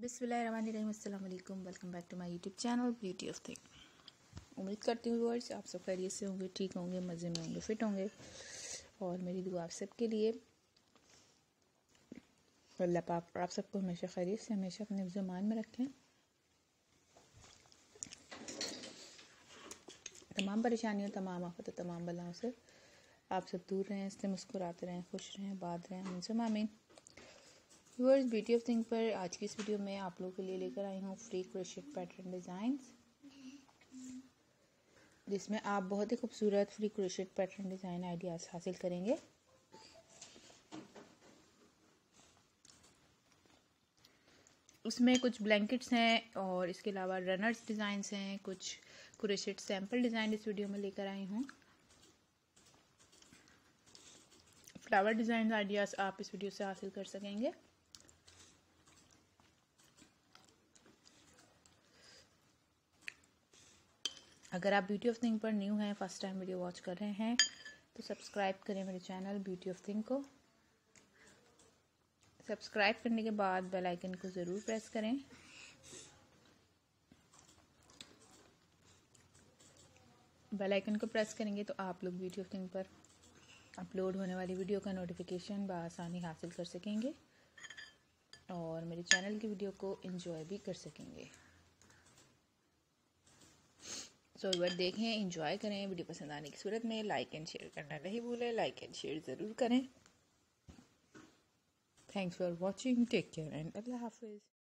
बिस्मिल्लाहिर्रहमानिर्रहीम, अस्सलाम वालेकुम। Welcome back to my YouTube channel beauty of thing. उम्मीद करती हूँ व्यूअर्स आप सब खैरियत से होंगे, ठीक होंगे, मज़े में होंगे, फिट होंगे। और मेरी दुआ आप सबके लिए, अल्लाह पाक आप सबको हमेशा खैरियत से, हमेशा अपने ज़मान में रखें। तमाम परेशानियों, तमाम आफत, तमाम बलाओं से आप सब दूर रहें, इसलिए मुस्कुराते रहें, खुश रहें, बात रहें, हमसे आमीन। व्यूअर्स, ब्यूटी ऑफ थिंग पर आज की इस वीडियो में आप लोगों के लिए लेकर आई हूँ फ्री क्रोशेट पैटर्न डिज़ाइंस, जिसमें आप बहुत ही खूबसूरत free crochet pattern design ideas हासिल करेंगे। उसमें कुछ ब्लैंकेट्स हैं और इसके अलावा रनर्स डिज़ाइंस हैं, कुछ क्रोशेट सैम्पल डिज़ाइन इस वीडियो में लेकर आई हूँ। फ्लावर डिज़ाइन आइडियाज़ आप इस वीडियो से हासिल कर सकेंगे। अगर आप ब्यूटी ऑफ थिंग पर न्यू हैं, फर्स्ट टाइम वीडियो वॉच कर रहे हैं, तो सब्सक्राइब करें मेरे चैनल ब्यूटी ऑफ थिंग को। सब्सक्राइब करने के बाद बेल आइकन को ज़रूर प्रेस करें। बेल आइकन को प्रेस करेंगे तो आप लोग ब्यूटी ऑफ थिंग पर अपलोड होने वाली वीडियो का नोटिफिकेशन बआसानी हासिल कर सकेंगे और मेरे चैनल की वीडियो को एंजॉय भी कर सकेंगे। सो एक बार देखें, एंजॉय करें। वीडियो पसंद आने की सूरत में लाइक एंड शेयर करना नहीं भूलें, लाइक एंड शेयर ज़रूर करें। Thanks for watching, take care and अल्लाह हाफिज़।